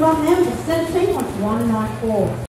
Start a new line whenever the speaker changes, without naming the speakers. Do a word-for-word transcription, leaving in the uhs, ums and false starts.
right now, the seventeen point one nine four.